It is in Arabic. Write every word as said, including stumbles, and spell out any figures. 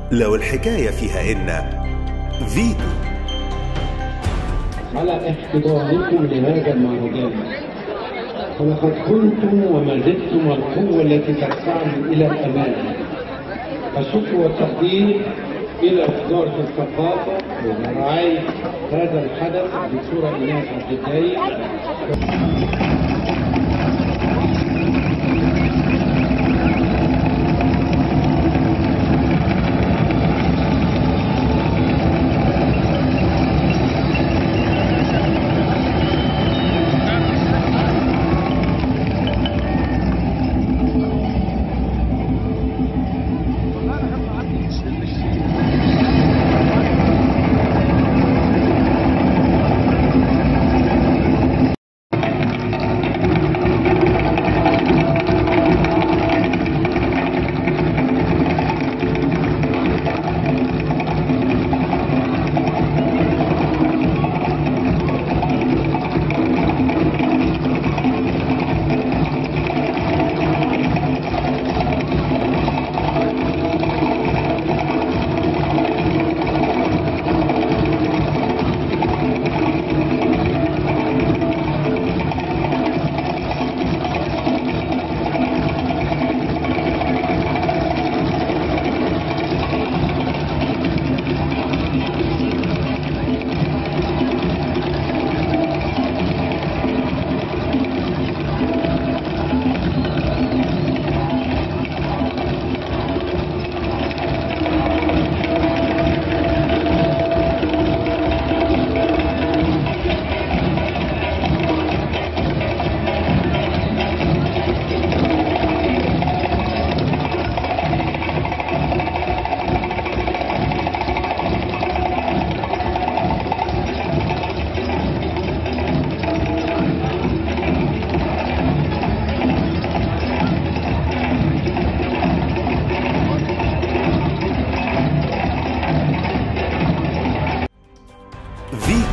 لو الحكاية فيها إن فيتو. على احتضانكم لهذا المهرجان، فلقد كنتم وما زلتم القوة التي تدفعني إلى الأمام. الشكر والتقدير إلى وزارة الثقافة ورعاية هذا الحدث الدكتورة إيناس عبد الدايم. فيتو.